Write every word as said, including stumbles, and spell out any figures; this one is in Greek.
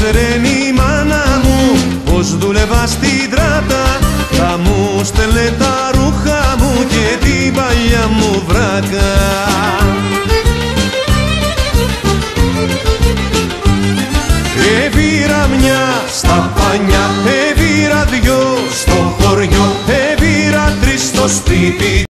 ήξερεν η μάνα μου πως δούλευα στην τράτα, θα μου στέλνε τα ρούχα μου και την παλιά μου βράκα. Έβηρα μια στα πανιά, έβηρα δυο στο χωριό, έβηρα τρεις στο σπίτι.